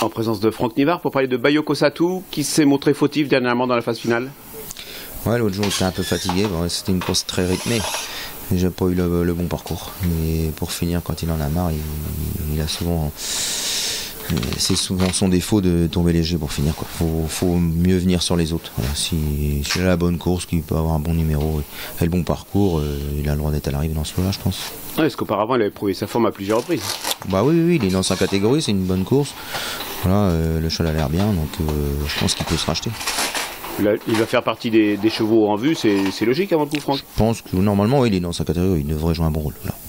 En présence de Franck Nivard pour parler de Bayoko Satou qui s'est montré fautif dernièrement dans la phase finale. Ouais, l'autre jour j'étais un peu fatigué, bon, c'était une course très rythmée. J'ai pas eu le bon parcours. Mais pour finir, quand il en a marre, il a souvent. C'est souvent son défaut de tomber léger pour finir, quoi. Faut mieux venir sur les autres. Voilà, si il a la bonne course, qu'il peut avoir un bon numéro et le bon parcours, il a le droit d'être à l'arrivée dans ce lot-là, je pense. Ouais, parce qu'auparavant il avait prouvé sa forme à plusieurs reprises. Bah oui, il est dans sa catégorie, c'est une bonne course. Voilà, le cheval a l'air bien, donc je pense qu'il peut se racheter. Là, il va faire partie des chevaux en vue, c'est logique avant le coup, Franck. Je pense que normalement, il est dans sa catégorie, il devrait jouer un bon rôle. Voilà.